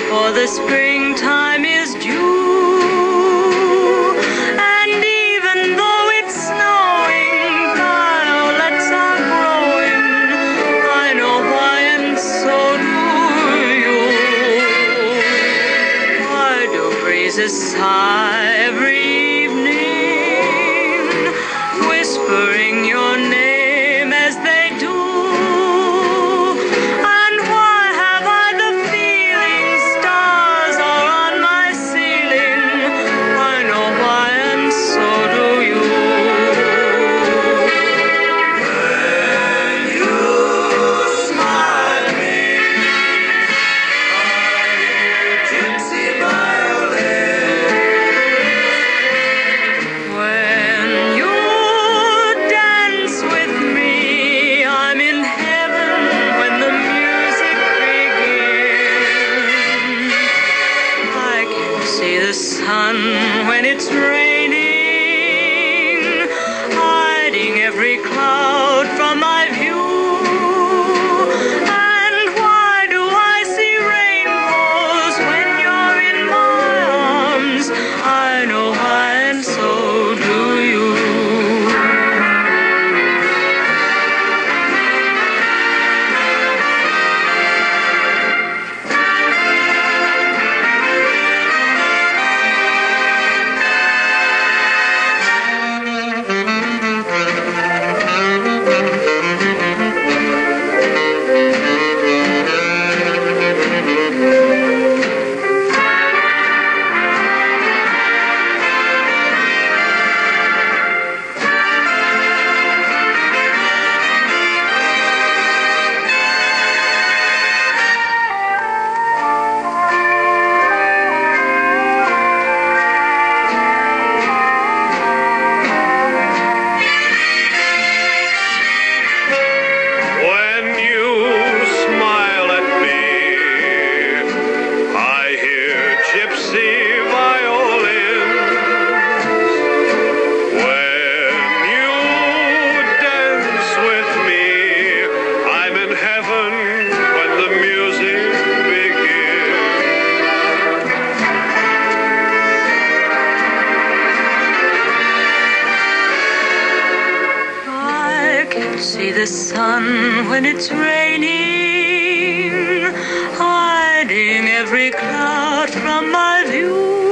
for the springtime is due. And even though it's snowing, violets are growing. I know why, and so do you. Why do breezes sigh every evening, whispering your name as they do? And why have I the feeling stars are on my ceiling? I know why, and so do you. When you smile at me, I hear gypsy violins. When you dance with me, I'm in heaven when the music begins. I can see the sun when it's raining, hiding every cloud from my view. And why do I see rainbows when you're in my arms? I know why, and so do you. When you smile at me, I hear gypsy violins. When you dance with me, I'm in heaven when the music begins. I can see the sun when it's raining, hiding every cloud from my view.